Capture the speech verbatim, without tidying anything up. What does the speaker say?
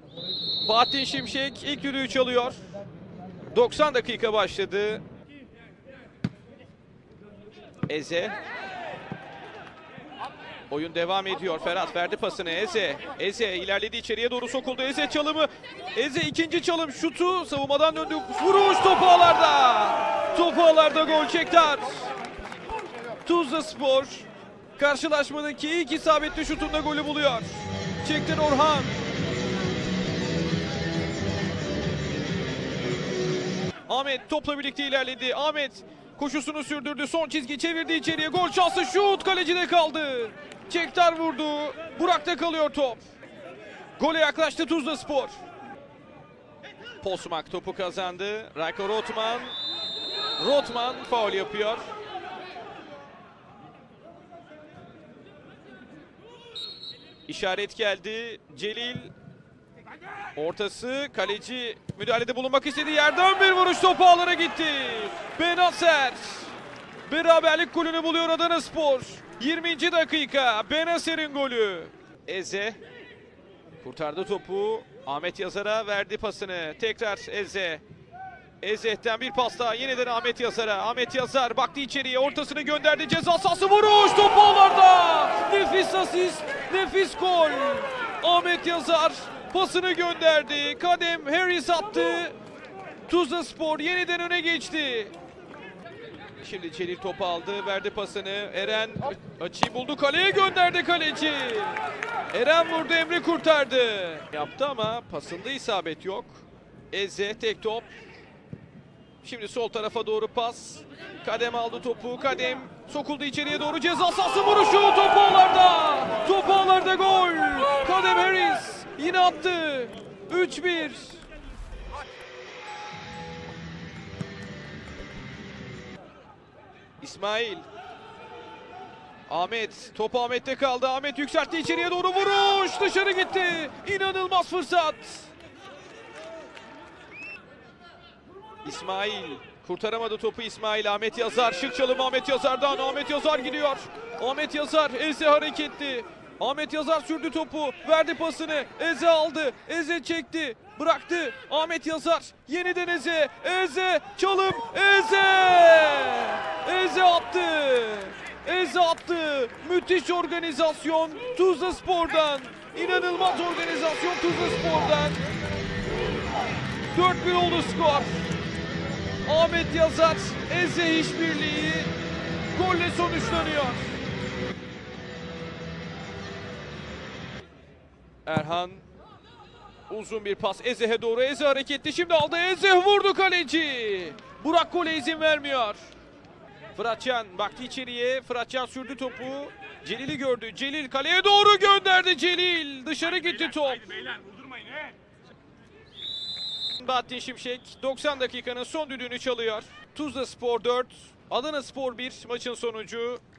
Bahattin Şimşek ilk düdüğü çalıyor. doksan dakika başladı. Eze. Oyun devam ediyor. Ferhat verdi pasını. Eze. Eze ilerledi, içeriye doğru sokuldu. Eze çalımı. Eze ikinci çalım. Şutu savunmadan döndü. Vuruş topu ağlarda. Topu ağlarda, gol Çektar. Tuzlaspor karşılaşmadaki ilk isabetli şutunda golü buluyor. Çektar Orhan. Ahmet topla birlikte ilerledi. Ahmet koşusunu sürdürdü. Son çizgi çevirdi içeriye. Gol şansı, şut kalecide kaldı. Çektar vurdu. Burak'ta kalıyor top. Gole yaklaştı Tuzlaspor. Posmak topu kazandı. Rayko Rotman. Rotman faul yapıyor. İşaret geldi. Celil. Ortası, kaleci müdahalede bulunmak istediği yerden bir vuruş, topu ağlara gitti. Benacer beraberlik golünü buluyor Adanaspor. yirminci dakika, Benacer'in golü. Eze kurtardı topu. Ahmet Yazar'a verdi pasını. Tekrar Eze. Eze'den bir pas daha, yeniden Ahmet Yazar'a. Ahmet Yazar baktı içeriye, ortasını gönderdi. Ceza sahası, vuruş, topu ağlarda. Nefis asist, nefis gol. Ahmet Yazar pasını gönderdi. Kadem Harris attı. Tuzlaspor yeniden öne geçti. Şimdi Celil topu aldı, verdi pasını. Eren açıyı buldu, kaleye gönderdi kaleci. Eren vurdu, Emre kurtardı. Yaptı ama pasında isabet yok. Eze tek top. Şimdi sol tarafa doğru pas. Kadem aldı topu. Kadem sokuldu içeriye doğru. Ceza sahası vuruşu. Topu ağlarda. Topu ağlarda, gol. Kadem Harris yine attı. üç bir. İsmail. Ahmet. Topu Ahmet'te kaldı. Ahmet yükseltti içeriye doğru. Vuruş. Dışarı gitti. İnanılmaz fırsat. İsmail kurtaramadı topu. İsmail. Ahmet Yazar, şık çalım Ahmet Yazar'dan. Ahmet Yazar gidiyor. Ahmet Yazar, Eze hareketli. Ahmet Yazar sürdü topu, verdi pasını. Eze aldı, Eze çekti, bıraktı. Ahmet Yazar yeniden Eze. Eze çalım, Eze. Eze attı. Eze attı. Müthiş organizasyon Tuzlaspor'dan. İnanılmaz organizasyon Tuzlaspor'dan. dört bir oldu skor. Ahmet Yazar, Eze işbirliği golle sonuçlanıyor. Erhan uzun bir pas Eze'ye doğru. Eze hareketli, şimdi aldı. Eze vurdu, kaleci. Burak gole izin vermiyor. Fıratcan baktı içeriye. Fıratcan sürdü topu. Celil'i gördü. Celil kaleye doğru gönderdi. Celil dışarı gitti top. Bahattin Şimşek doksan dakikanın son düdüğünü çalıyor. Tuzlaspor dört, Adanaspor bir maçın sonucu.